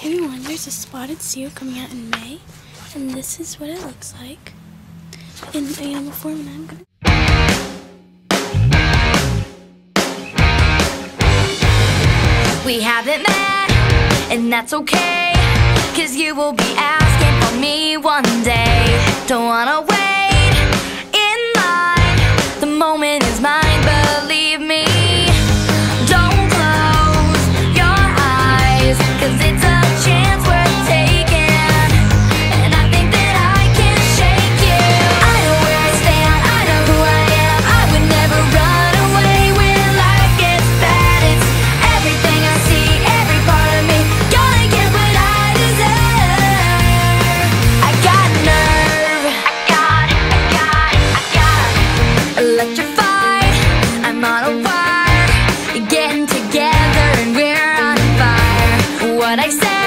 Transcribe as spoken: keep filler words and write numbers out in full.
Hey everyone, there's a spotted seal coming out in May, and this is what it looks like in animal form, and I'm gonna... We haven't met, and that's okay, 'cause you will be asking for me one day. Don't wanna wait in line, the moment is mine, believe me. Don't close your eyes, 'cause it's a chance worth taking, and I think that I can shake you. I know where I stand, I know who I am, I would never run away when life gets bad. It's everything I see, every part of me, gonna get what I deserve. I got nerve, I got, I got, I got electrified, I'm on a wire, getting together and we're on fire. What I say